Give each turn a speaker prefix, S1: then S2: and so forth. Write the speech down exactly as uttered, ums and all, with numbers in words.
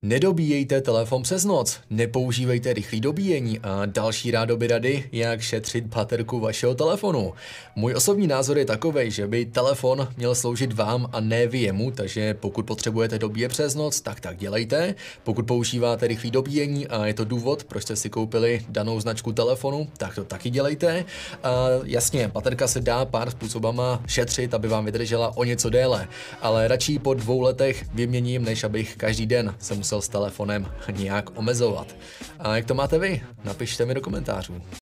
S1: Nedobíjejte telefon přes noc, nepoužívejte rychlé dobíjení a další rádoby rady, jak šetřit baterku vašeho telefonu. Můj osobní názor je takovej, že by telefon měl sloužit vám a ne vy jemu, takže pokud potřebujete dobíjet přes noc, tak tak dělejte. Pokud používáte rychlé dobíjení a je to důvod, proč jste si koupili danou značku telefonu, tak to taky dělejte. A jasně, baterka se dá pár způsobama šetřit, aby vám vydržela o něco déle, ale radši po dvou letech vyměním, než abych každý den se musel s telefonem nějak omezovat. A jak to máte vy? Napište mi do komentářů.